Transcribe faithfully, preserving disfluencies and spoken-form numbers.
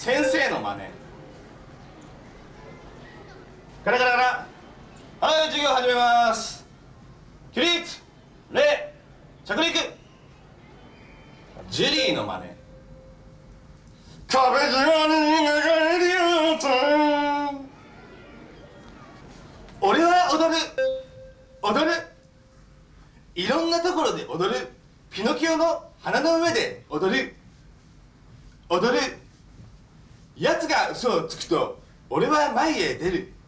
先生の真似。カラカラカラ。はい、授業始めます。起立、礼、着陸。ジュリーの真似。壁際に流れるよと。俺は踊る踊るいろんなところで踊る。ピノキオの鼻の上で踊る踊る。奴が嘘をつくと俺は前へ出る。